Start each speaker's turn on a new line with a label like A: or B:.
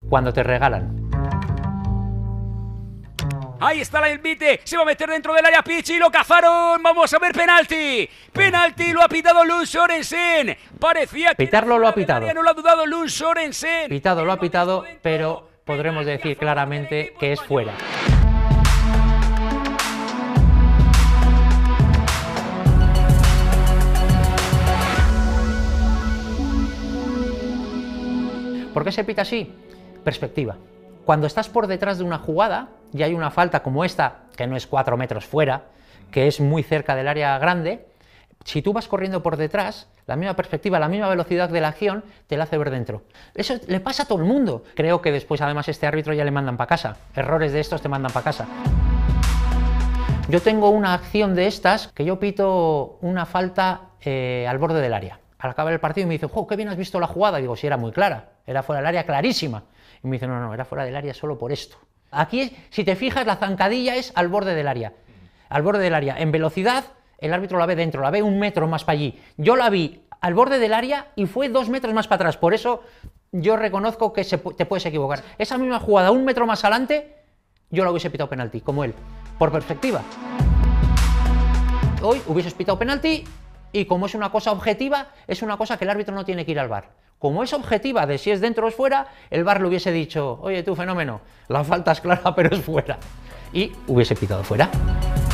A: cuando te regalan.
B: Ahí está el envite, se va a meter dentro del área Pichi, lo cazaron, vamos a ver penalti. Penalti, lo ha pitado Lund Sørensen. Parecía que
A: pitarlo lo ha pitado.
B: No lo ha dudado Lund Sørensen.
A: Pitado lo ha pitado, pero podremos decir claramente que es fuera. ¿Por qué se pita así? Perspectiva. Cuando estás por detrás de una jugada y hay una falta como esta, que no es 4 metros fuera, que es muy cerca del área grande, si tú vas corriendo por detrás, la misma perspectiva, la misma velocidad de la acción, te la hace ver dentro. Eso le pasa a todo el mundo. Creo que después además este árbitro ya le mandan para casa. Errores de estos te mandan para casa. Yo tengo una acción de estas que yo pito una falta al borde del área. Al acabar el partido me dice, ¡jo, qué bien has visto la jugada! Digo, sí, era muy clara, era fuera del área clarísima. Y me dice, no, era fuera del área solo por esto. Aquí, si te fijas, la zancadilla es al borde del área. Al borde del área. En velocidad, el árbitro la ve dentro, la ve 1 metro más para allí. Yo la vi al borde del área y fue 2 metros más para atrás. Por eso yo reconozco que te puedes equivocar. Esa misma jugada, 1 metro más adelante, yo la hubiese pitado penalti, como él, por perspectiva. Hoy hubieses pitado penalti y como es una cosa objetiva, es una cosa que el árbitro no tiene que ir al VAR. Como es objetiva de si es dentro o es fuera, el VAR le hubiese dicho, oye tú, fenómeno, la falta es clara pero es fuera. Y hubiese pitado fuera.